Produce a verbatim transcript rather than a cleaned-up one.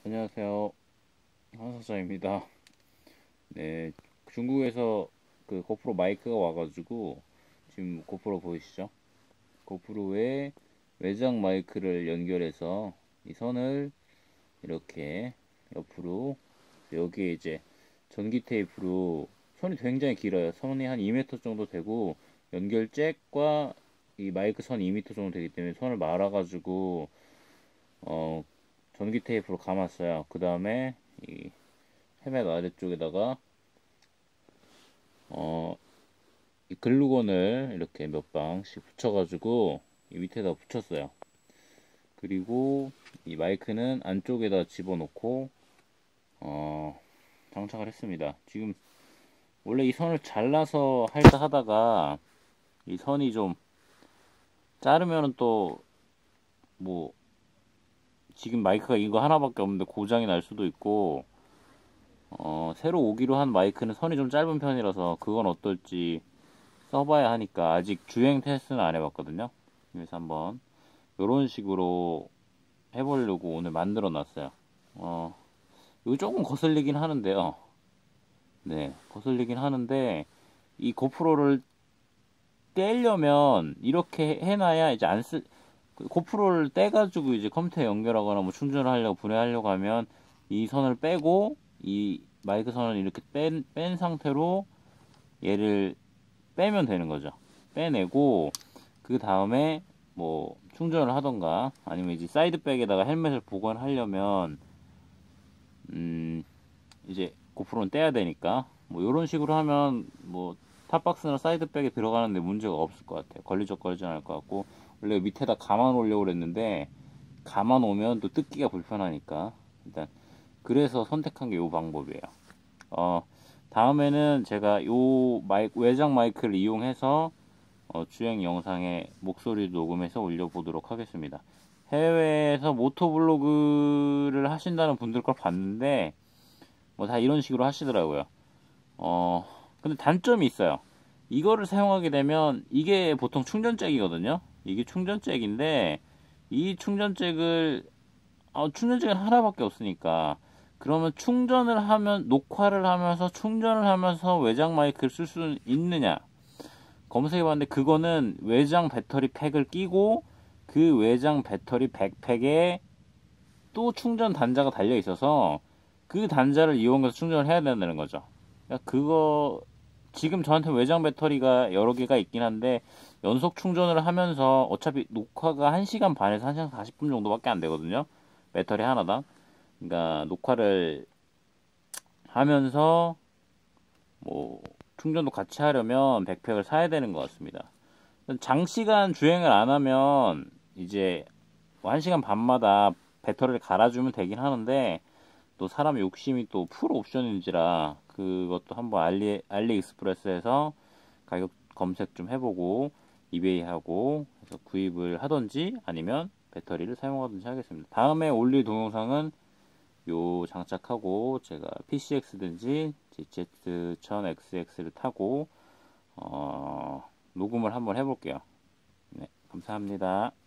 안녕하세요. 한사장입니다. 네, 중국에서 그 고프로 마이크가 와가지고 지금 고프로 보이시죠? 고프로에 외장 마이크를 연결해서 이 선을 이렇게 옆으로 여기에 이제 전기 테이프로 선이 굉장히 길어요. 선이 한 이 미터 정도 되고 연결 잭과 이 마이크 선 이 미터 정도 되기 때문에 선을 말아가지고 어 전기 테이프로 감았어요. 그 다음에 이 헬멧 아래쪽에다가 어, 이 글루건을 이렇게 몇 방씩 붙여가지고 이 밑에다 붙였어요. 그리고 이 마이크는 안쪽에다 집어넣고 어, 장착을 했습니다. 지금 원래 이 선을 잘라서 할까 하다가 이 선이 좀 자르면은 또 뭐 지금 마이크가 이거 하나밖에 없는데 고장이 날 수도 있고 어, 새로 오기로 한 마이크는 선이 좀 짧은 편이라서 그건 어떨지 써봐야 하니까 아직 주행 테스트는 안 해봤거든요. 그래서 한번 이런 식으로 해보려고 오늘 만들어 놨어요. 어, 이거 조금 거슬리긴 하는데요. 네, 거슬리긴 하는데 이 고프로를 떼려면 이렇게 해놔야 이제 안 쓰, 고프로를 떼가지고 이제 컴퓨터에 연결하거나 뭐 충전을 하려고 분해하려고 하면 이 선을 빼고 이 마이크 선을 이렇게 뺀, 뺀 상태로 얘를 빼면 되는 거죠. 빼내고 그 다음에 뭐 충전을 하던가 아니면 이제 사이드백에다가 헬멧을 보관하려면 음 이제 고프로는 떼야 되니까 뭐 이런 식으로 하면 뭐 탑박스나 사이드백에 들어가는데 문제가 없을 것 같아요. 걸리적거리지 않을 것 같고 원래 밑에다 감아 놓으려고 그랬는데 감아 놓으면 또 뜯기가 불편하니까 일단 그래서 선택한 게 이 방법이에요. 어 다음에는 제가 요 마이 외장 마이크를 이용해서 어, 주행 영상에 목소리 녹음해서 올려보도록 하겠습니다. 해외에서 모토블로그를 하신다는 분들 걸 봤는데 뭐 다 이런 식으로 하시더라고요. 어, 근데 단점이 있어요. 이거를 사용하게 되면 이게 보통 충전잭이거든요. 이게 충전잭인데 이 충전잭을 어, 충전잭은 하나밖에 없으니까 그러면 충전을 하면 녹화를 하면서 충전을 하면서 외장 마이크를 쓸 수 있느냐? 검색해봤는데 그거는 외장 배터리 팩을 끼고 그 외장 배터리 백팩에 또 충전 단자가 달려 있어서 그 단자를 이용해서 충전을 해야 된다는 거죠. 그러니까 그거 지금 저한테 외장 배터리가 여러 개가 있긴 한데 연속 충전을 하면서 어차피 녹화가 한 시간 반에서 한 시간 사십 분 정도밖에 안 되거든요. 배터리 하나당. 그러니까 녹화를 하면서 뭐 충전도 같이 하려면 백팩을 사야 되는 것 같습니다. 장시간 주행을 안 하면 이제 뭐 한 시간 반마다 배터리를 갈아주면 되긴 하는데 또 사람 욕심이 또 풀 옵션인지라 그것도 한번 알리, 알리익스프레스에서 가격 검색 좀 해보고 이베이하고 해서 구입을 하던지 아니면 배터리를 사용하든지 하겠습니다. 다음에 올릴 동영상은 요 장착하고 제가 피씨엑스든지 지제트 천 엑스엑스를 타고 어, 녹음을 한번 해볼게요. 네, 감사합니다.